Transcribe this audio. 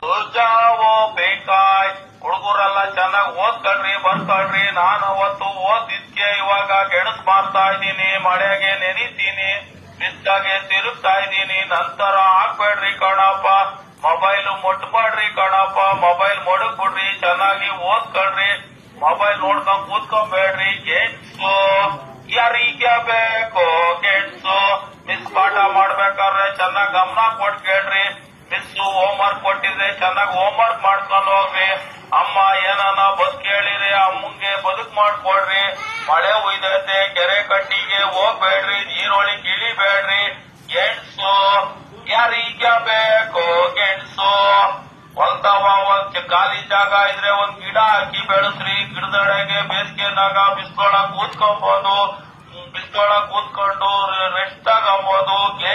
ಜಾವೋ ಬೇಕಾಯ್ ಹುಡುಗರೆಲ್ಲ ಚೆನ್ನಾಗಿ ಓದ್ಕೊಳ್ರಿ ಬರ್ಕೊಳ್ರಿ. ನಾನು ಅವತ್ತು ಓದಿದ್ಕೆ ಇವಾಗ ಗೆಣಸ್ ಮಾಡ್ತಾ ಇದ್ದೀನಿ, ಮಳೆಗೆ ನೆನಿತೀನಿ, ಬಿಸ್ಲಾಗೆ ತಿರುಗ್ತಾ ಇದ್ದೀನಿ. ನಂತರ ಹಾಕ್ಬೇಡ್ರಿ ಕಣಪ್ಪ, ಮೊಬೈಲ್ ಮುಟ್ಬೇಡ್ರಿ ಕಣಪ್ಪ, ಮೊಬೈಲ್ ಮಡಗ್ಬಿಡ್ರಿ, ಚೆನ್ನಾಗಿ ಓದ್ಕೊಳ್ರಿ, ಮೊಬೈಲ್ ನೋಡ್ಕೊಂಡ್ ಕೂತ್ಕೊಂಬೇಡ್ರಿ. ಗೆಟ್ಸು ಯಾರಿಗೆ ಬೇಕು ಗೆಟ್ಸು. ಮಿಸ್ ಪಾಠ ಮಾಡ್ಬೇಕಾದ್ರೆ ಚೆನ್ನಾಗಿ ಗಮನ ಕೊಟ್ಟು ಕೇಳ್ರಿ. ಮಿಸ್ ಹೋಮ್ ವರ್ಕ್ ಕೊಟ್ಟಿದ್ರೆ ಚೆನ್ನಾಗಿ ಹೋಮ್ ವರ್ಕ್ ಮಾಡ್ಕೊಂಡು ಹೋಗ್ರಿ. ಅಮ್ಮ ಏನನ್ನ ಬದುಕು ಹೇಳಿರಿ, ಅಮ್ಮಂಗೆ ಬದುಕು ಮಾಡ್ಕೊಡ್ರಿ. ಮಳೆ ಉಯ್ದೈತೆ, ಕೆರೆ ಕಟ್ಟಿಗೆ ಹೋಗ್ಬೇಡ್ರಿ, ನೀರೊಳಗೆ ಇಳಿಬೇಡ್ರಿ. ಗೆಣಸು ಯಾರಿಗೆ ಬೇಕು ಗೆಣಸು. ಹೊಲ್ದವ ಒಂದ್ ಖಾಲಿ ಜಾಗ ಇದ್ರೆ ಒಂದ್ ಗಿಡ ಹಾಕಿ ಬೆಳೆಸ್ರಿ. ಗಿಡದೊಳಗೆ ಬೇಸಿಗೆನಾಗ ಬಿಸ್ಲೊಳಗ್ ಕೂತ್ಕೊಬಹುದು, ಬಿಸ್ಲೊಳಗ್ ಕೂತ್ಕೊಂಡು ರೆಸ್ಟ್ ತಗೋಬಹುದು.